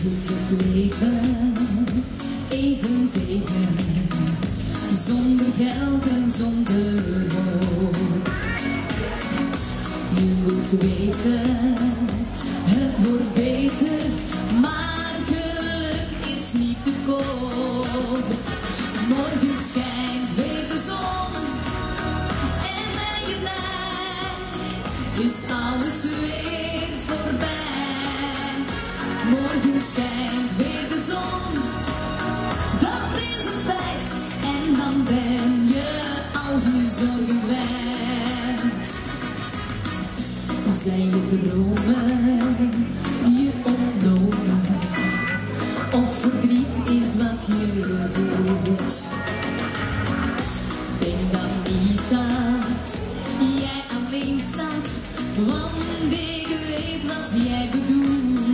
zit het leven even tegen, zonder geld en zonder hoop. Je moet weten, het wordt beter, maar geluk is niet te koop. Morgen schijnt weer de zon en ben je blij, is alles weer voorbij. Morgen schijnt weer de zon, dat is een feit, en dan ben je al je zorgen kwijt. Zijn je dromen je ontnomen, of verdriet is wat je voelt? Denk dan niet dat jij alleen staat, want ik weet wat jij bedoelt.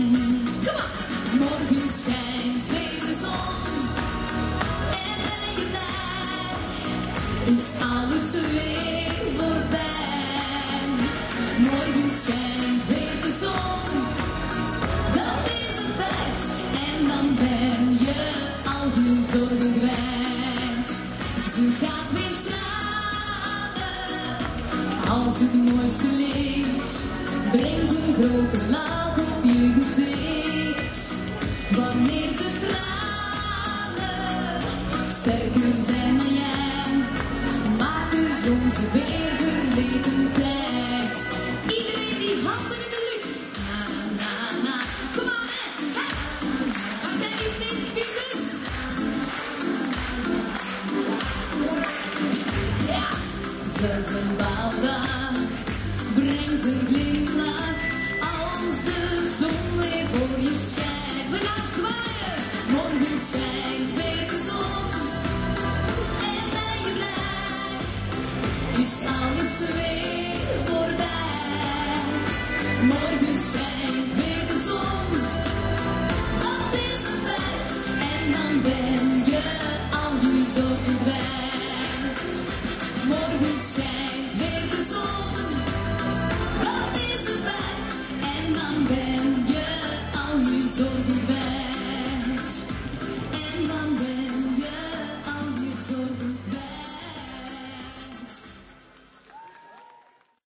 Morgen schijnt weer de zon en ben je blij, is alles weer voorbij. Morgen schijnt weer de zon, dat is een feit, en dan ben je al je zorgen kwijt. Ze gaat weer stralen als het mooiste licht brengt een grote lach op je gezicht. Wanneer de tranen sterker zijn dan jij, maken soms weer verleden tijd. Iedereen die handen in de lucht. Na, na, na. Kom aan, hè. Waar zijn die feestvierders? Ja, ze zijn bouwdag brengt een glimlach